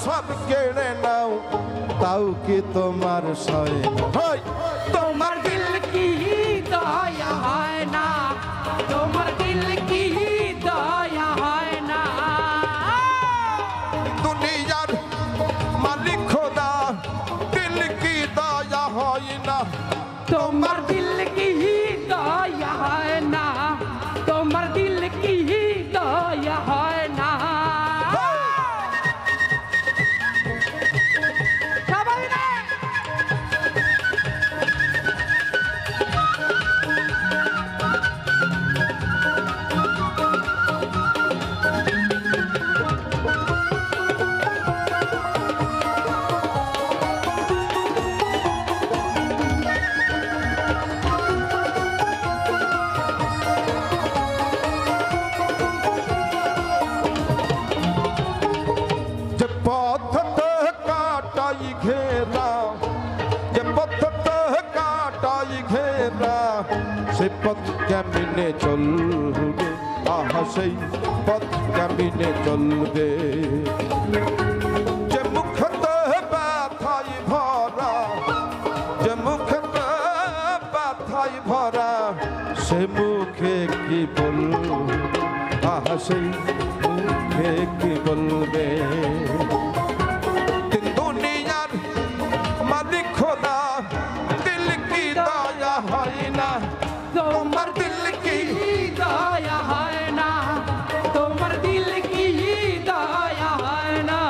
সব কেড়ে নাও তাও কি তোমার সয় না? তোমার দিল কি দয়া হয় না, তোমার দিল কি দয়া হয় না। দুনিয়ার মালিক খোদা দিল কি দয়া হয় না, তোমার দিল কি দয়া হয় না, তোমার দিল কি দয়া হয় না। সবাই রে যে পথতে কাটাই ঘেরা, যে পথতে কাটাই ঘেরা, সে পথ কেমনে চলবে, আহা সেই পথ কেমনে চলবে। যে মুখতে ব্যথায় ভরা, যে মুখতে ব্যথায় ভরা, সে মুখে কি বলবে, আহা সেই মুখে কি বলবে। দুনিয়ার মালিক খোদা দিল কি দয়া হয় না, তোমার দিল কি দয়া হয় না, তোমার দিল কি দয়া হয় না।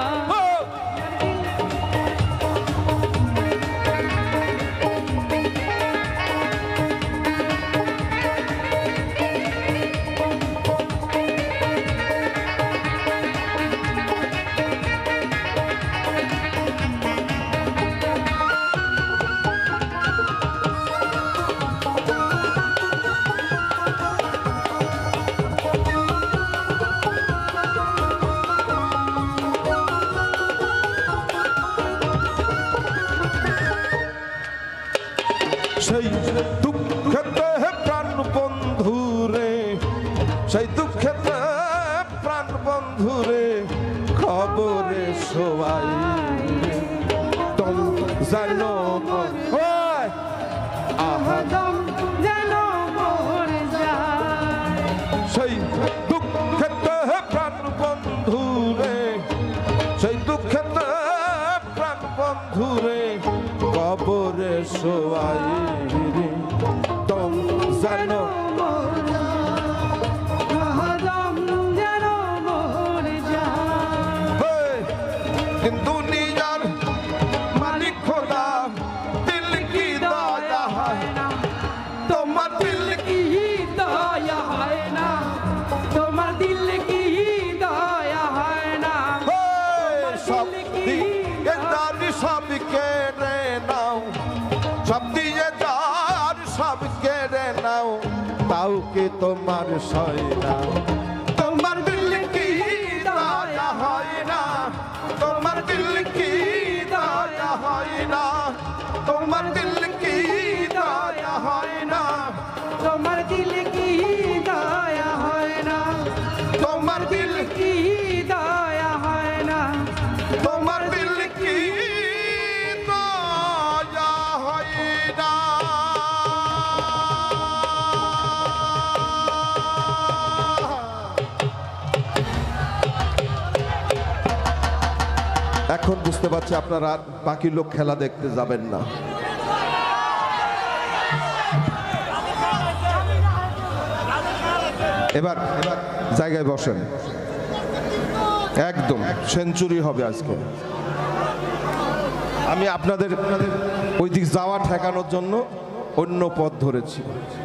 সেই দুঃখেতে প্রাণ বন্ধু রে, সেই দুঃখেতে প্রাণ বন্ধু রে, খবরে সবাই তোম জানো আহদম যেন মরে যায়। সেই দুঃখেতে প্রাণ বন্ধু রে, সেই দুঃখেতে প্রাণ বন্ধু রে, কবরে সবাই রে তোম জানো। আহদম যেন মরে যায়। দুনিয়ার মালিক খোদা দিল কি দয়া হয় না, তোমার দিল কি দয়া হয় না, তোমার দিল কি দয়া হয় না। সব দিয়ে দাঁড়ি সব কেড়ে নাও, সব দিয়ে যার সব কেড়ে নাও তাও কি তোমার সয় না। তোমার দিল কি দয়া হয় না, তোমার দিল কি দয়া হয় না, তোমার দিল কি দয়া হয় না, তোমার দিল কি দয়া হয় না, তোমার দিল কি দয়া হয় না, তোমার দিল কি দয়া হয় না। এখন বুঝতে পারছি আপনারা বাকি লোক খেলা দেখতে যাবেন না। এবার জায়গায় বসেন, একদম সেঞ্চুরি হবে আজকে। আমি আপনাদের ওই দিক যাওয়া ঠেকানোর জন্য অন্য পথ ধরেছি।